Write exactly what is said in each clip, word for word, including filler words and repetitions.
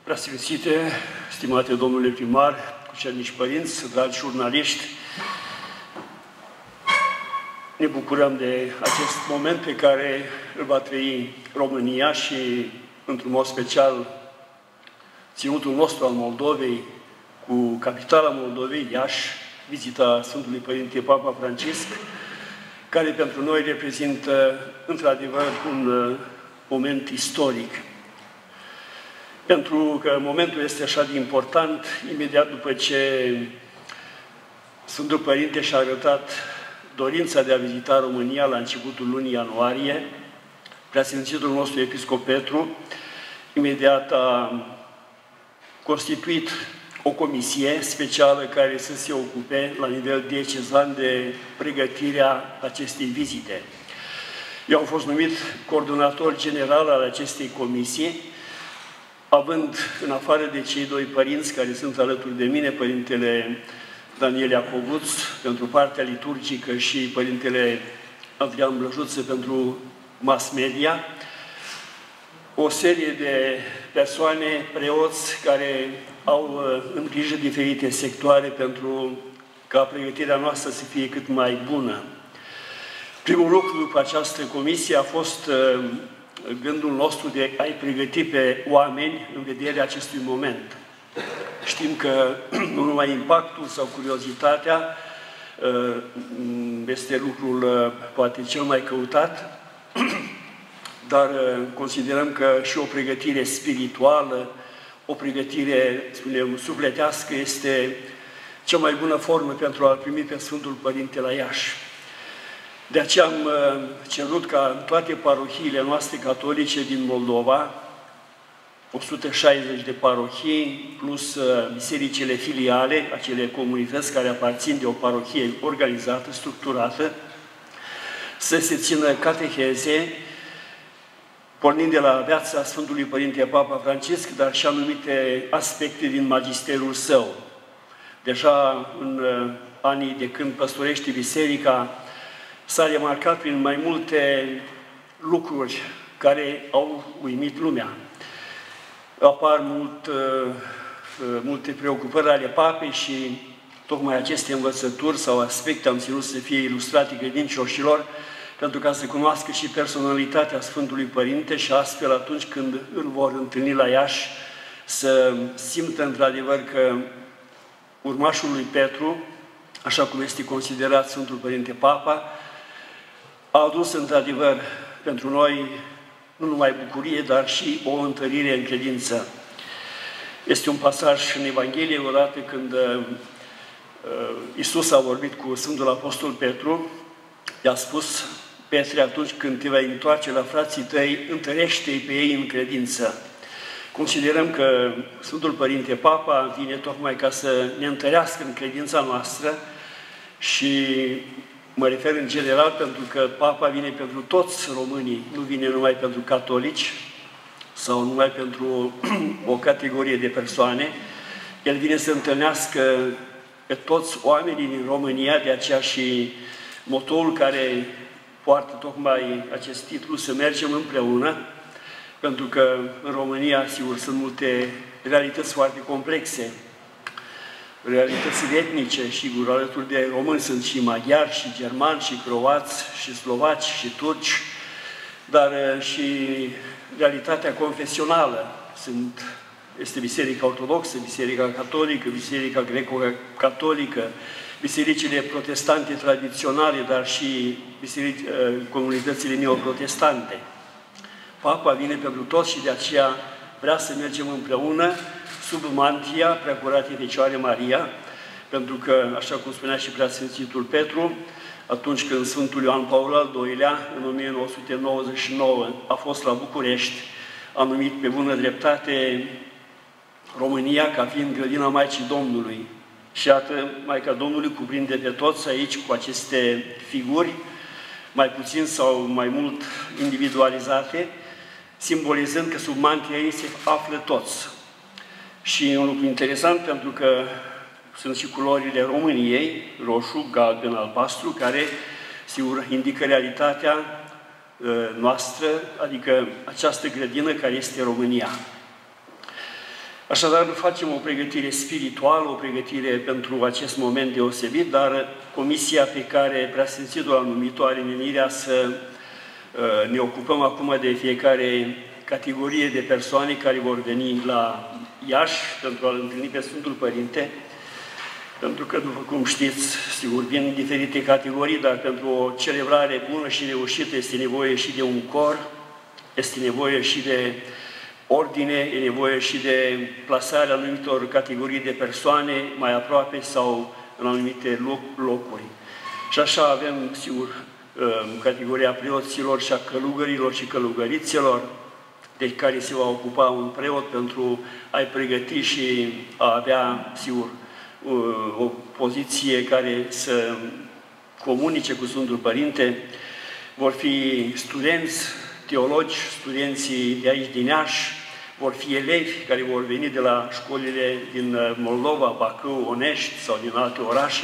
Preasfințite, stimate domnule primar, cucernici părinți, dragi jurnaliști, ne bucurăm de acest moment pe care îl va trăi România și, într-un mod special, ținutul nostru al Moldovei, cu capitala Moldovei, Iași, vizita Sfântului Părinte Papa Francisc, care pentru noi reprezintă, într-adevăr, un moment istoric. Pentru că momentul este așa de important, imediat după ce Sfântul Părinte și-a arătat dorința de a vizita România la începutul lunii ianuarie, Preasfințitul nostru Episcop Petru, imediat a constituit o comisie specială care să se ocupe la nivel diecezan de pregătirea acestei vizite. Eu am fost numit coordonator general al acestei comisii, având, în afară de cei doi părinți care sunt alături de mine, Părintele Daniel Iacovuț pentru partea liturgică și Părintele Adrian Blăjuță pentru mass media, o serie de persoane, preoți, care au în grijă diferite sectoare pentru ca pregătirea noastră să fie cât mai bună. Primul lucru după această comisie a fost gândul nostru de a-i pregăti pe oameni în vederea acestui moment. Știm că nu numai impactul sau curiozitatea este lucrul poate cel mai căutat, dar considerăm că și o pregătire spirituală, o pregătire, spunem, sufletească este cea mai bună formă pentru a-L primi pe Sfântul Părinte la Iași. De aceea am cerut ca în toate parohiile noastre catolice din Moldova, o sută șaizeci de parohii, plus bisericile filiale, acele comunități care aparțin de o parohie organizată, structurată, să se țină cateheze, pornind de la viața Sfântului Părinte Papa Francisc, dar și anumite aspecte din magisterul său. Deja în anii de când păstorește biserica, s-a remarcat prin mai multe lucruri care au uimit lumea. Apar mult, multe preocupări ale papei și tocmai aceste învățături sau aspecte am ținut să fie ilustrate credincioșilor, pentru ca să cunoască și personalitatea Sfântului Părinte și astfel atunci când îl vor întâlni la Iași să simtă într-adevăr că urmașul lui Petru, așa cum este considerat Sfântul Părinte Papa, a adus într-adevăr pentru noi nu numai bucurie, dar și o întărire în credință. Este un pasaj în Evanghelie, odată când uh, Iisus a vorbit cu Sfântul Apostol Petru, i-a spus: Petre, atunci când te vei întoarce la frații tăi, întărește-i pe ei în credință. Considerăm că Sfântul Părinte Papa vine tocmai ca să ne întărească în credința noastră și mă refer în general pentru că Papa vine pentru toți românii, nu vine numai pentru catolici sau numai pentru o categorie de persoane. El vine să întâlnească pe toți oamenii din România, de aceea și motoul care poartă tocmai acest titlu, să mergem împreună, pentru că în România, sigur, sunt multe realități foarte complexe, realitățile etnice, sigur, alături de români sunt și maghiari, și germani, și croați, și slovaci, și turci, dar și realitatea confesională. Sunt, este Biserica Ortodoxă, Biserica Catolică, Biserica Greco-Catolică, bisericile protestante tradiționale, dar și biserici, comunitățile neoprotestante. Papa vine pentru toți și de aceea vrea să mergem împreună sub mantia Preacuratei Fecioare Maria, pentru că, așa cum spunea și Preasfințitul Petru, atunci când Sfântul Ioan Paul al doilea, în o mie nouă sute nouăzeci și nouă, a fost la București, a numit pe bună dreptate România ca fiind grădina Maicii Domnului. Și iată, Maica Domnului cuprinde pe toți aici cu aceste figuri, mai puțin sau mai mult individualizate, simbolizând că sub mantia ei se află toți. Și un lucru interesant, pentru că sunt și culorile României, roșu, galben, albastru, care, sigur, indică realitatea noastră, adică această grădină care este România. Așadar, facem o pregătire spirituală, o pregătire pentru acest moment deosebit, dar comisia pe care preasfințitul a numit-o are menirea să uh, ne ocupăm acum de fiecare categorie de persoane care vor veni la Iași pentru a-L întâlni pe Sfântul Părinte, pentru că, după cum știți, sigur, vin diferite categorii, dar pentru o celebrare bună și reușită este nevoie și de un cor, este nevoie și de ordine, e nevoie și de plasarea anumitor categorii de persoane mai aproape sau în anumite loc, locuri. Și așa avem, sigur, categoria preoților și a călugărilor și călugărițelor, de care se va ocupa un preot pentru a-i pregăti și a avea, sigur, o poziție care să comunice cu Sfântul Părinte. Vor fi studenți, teologi, studenții de aici din Iași, vor fi elevi care vor veni de la școlile din Moldova, Bacău, Onești sau din alte orașe.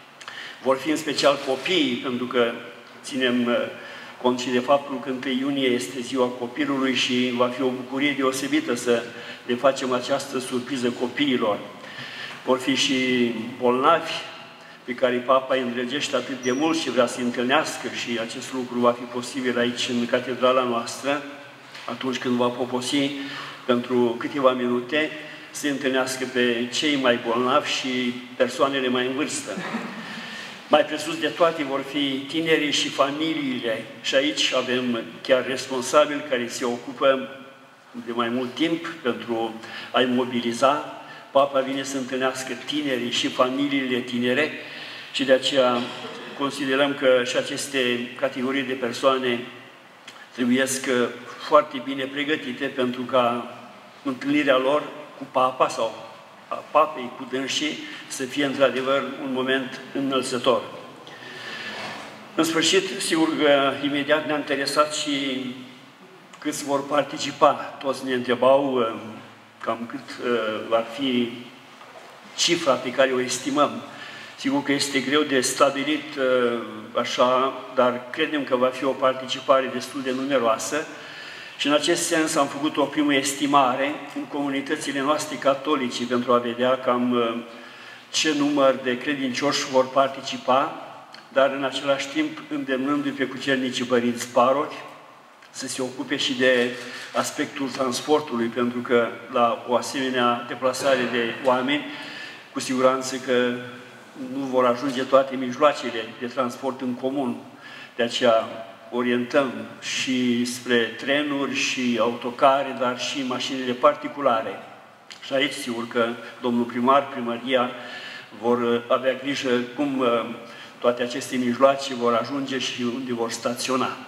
Vor fi în special copiii, pentru că ținem cont și de faptul că întâi iunie este ziua copilului și va fi o bucurie deosebită să le facem această surpriză copiilor. Vor fi și bolnavi pe care Papa îi îndrăgește atât de mult și vrea să-i întâlnească și acest lucru va fi posibil aici în catedrala noastră, atunci când va poposi pentru câteva minute, să întâlnească pe cei mai bolnavi și persoanele mai în vârstă. Mai presus de toate vor fi tinerii și familiile și aici avem chiar responsabili care se ocupă de mai mult timp pentru a-i mobiliza. Papa vine să întâlnească tinerii și familiile tinere și de aceea considerăm că și aceste categorii de persoane trebuiesc foarte bine pregătite pentru ca întâlnirea lor cu Papa sau a Papei cu dânsii să fie într-adevăr un moment înălțător. În sfârșit, sigur că imediat ne-a interesat și câți vor participa. Toți ne întrebau cam cât va fi cifra pe care o estimăm. Sigur că este greu de stabilit așa, dar credem că va fi o participare destul de numeroasă și în acest sens am făcut o primă estimare în comunitățile noastre catolice pentru a vedea cam ce număr de credincioși vor participa, dar în același timp îndemnându-i pe cucernicii părinți parohi să se ocupe și de aspectul transportului, pentru că la o asemenea deplasare de oameni, cu siguranță că nu vor ajunge toate mijloacele de transport în comun. De aceea orientăm și spre trenuri și autocare, dar și mașinile particulare. Și aici, sigur că domnul primar, primăria, vor avea grijă cum toate aceste mijloace vor ajunge și unde vor staționa.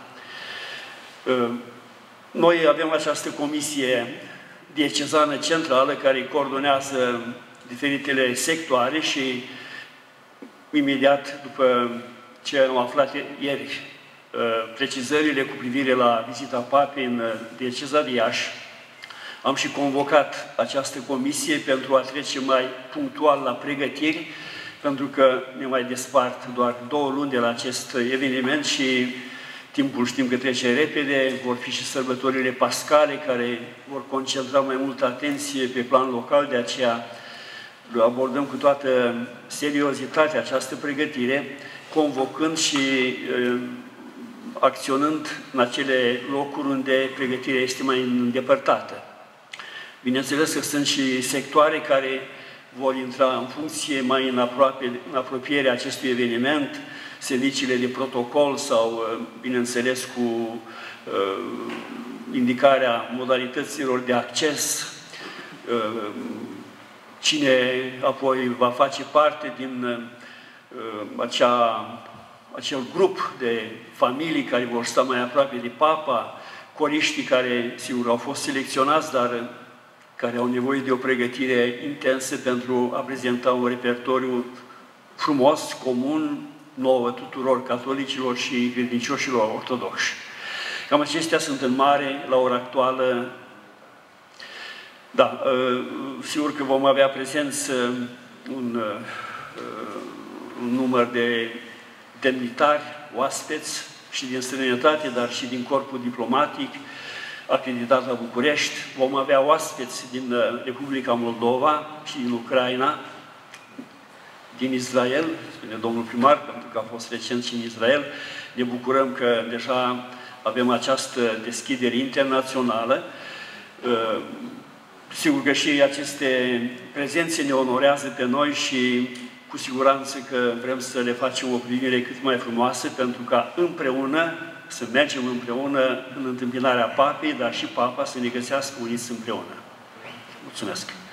Noi avem această comisie diecezană centrală care coordonează diferitele sectoare și imediat după ce am aflat ieri precizările cu privire la vizita Papei în dieceza de Iași, am și convocat această comisie pentru a trece mai punctual la pregătiri, pentru că ne mai despart doar două luni de la acest eveniment și timpul știm că trece repede, vor fi și sărbătorile pascale care vor concentra mai multă atenție pe plan local, de aceea abordăm cu toată seriozitatea această pregătire, convocând și uh, acționând în acele locuri unde pregătirea este mai îndepărtată. Bineînțeles că sunt și sectoare care vor intra în funcție mai în, aproape, în apropierea acestui eveniment, serviciile de protocol sau, bineînțeles, cu uh, indicarea modalităților de acces, uh, cine apoi va face parte din uh, acea, acel grup de familii care vor sta mai aproape de Papa, coriștii care, sigur, au fost selecționați, dar care au nevoie de o pregătire intensă pentru a prezenta un repertoriu frumos, comun, nouă tuturor catolicilor și credincioșilor ortodoxi. Cam acestea sunt în mare, la ora actuală. Da, sigur că vom avea prezență un, un număr de demnitari, oaspeți și din străinătate, dar și din corpul diplomatic. acreditat la București. Vom avea oaspeți din Republica Moldova și din Ucraina, din Israel, spune domnul primar, pentru că a fost recent și în Israel. Ne bucurăm că deja avem această deschidere internațională. Sigur că și aceste prezențe ne onorează pe noi și cu siguranță că vrem să le facem o primire cât mai frumoasă, pentru ca împreună să mergem împreună în întâmpinarea Papei, dar și Papa să ne găsească uniți împreună. Mulțumesc!